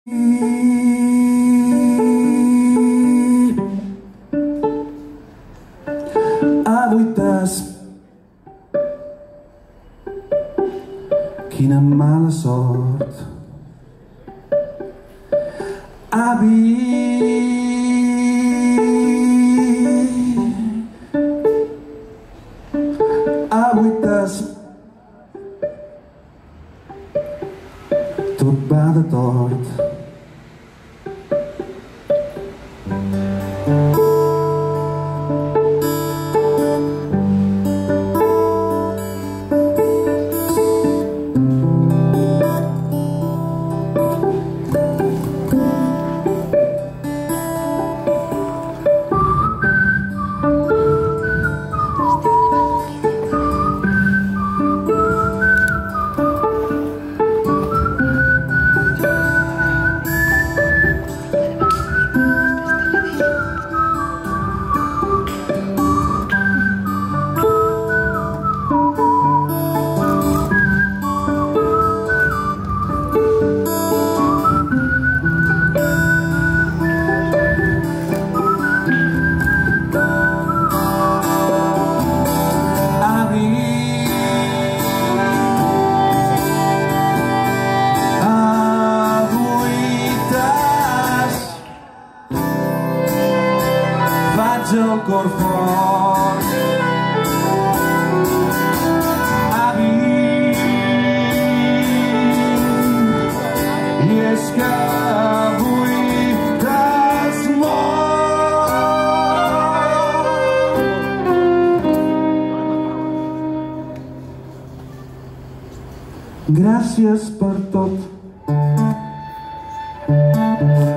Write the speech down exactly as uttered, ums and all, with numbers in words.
Avui t'has... Quina mala sort. Avi, avui t'has... Tot va de tort. El cor fort. Avi, i és que avui t'has mort. Gràcies per tot.